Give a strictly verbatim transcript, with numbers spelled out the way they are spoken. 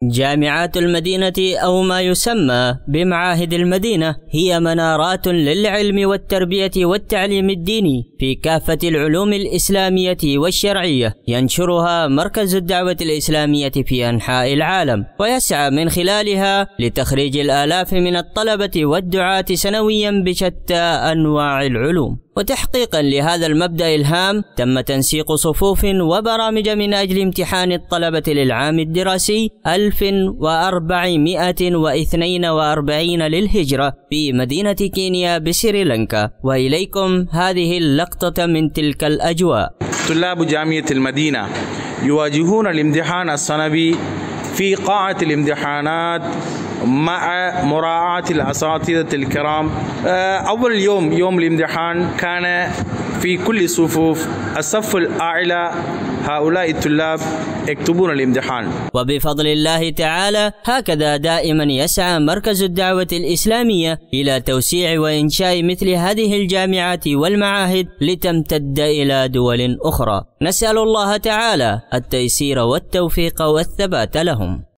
جامعات المدينة أو ما يسمى بمعاهد المدينة هي منارات للعلم والتربية والتعليم الديني في كافة العلوم الإسلامية والشرعية، ينشرها مركز الدعوة الإسلامية في أنحاء العالم، ويسعى من خلالها لتخريج الآلاف من الطلبة والدعاة سنويا بشتى أنواع العلوم. وتحقيقا لهذا المبدأ الهام تم تنسيق صفوف وبرامج من أجل امتحان الطلبة للعام الدراسي ألف وأربعمائة واثنين وأربعين للهجرة في مدينة كينيا بسريلانكا. وإليكم هذه اللقطة من تلك الأجواء. طلاب جامعة المدينة يواجهون الامتحان السنوي في قاعة الامتحانات مع مراعاة الأساتذة الكرام. أول يوم يوم الامتحان كان في كل صفوف الصف الأعلى هؤلاء الطلاب يكتبون الامتحان. وبفضل الله تعالى هكذا دائما يسعى مركز الدعوة الإسلامية إلى توسيع وإنشاء مثل هذه الجامعات والمعاهد لتمتد إلى دول أخرى. نسأل الله تعالى التيسير والتوفيق والثبات لهم.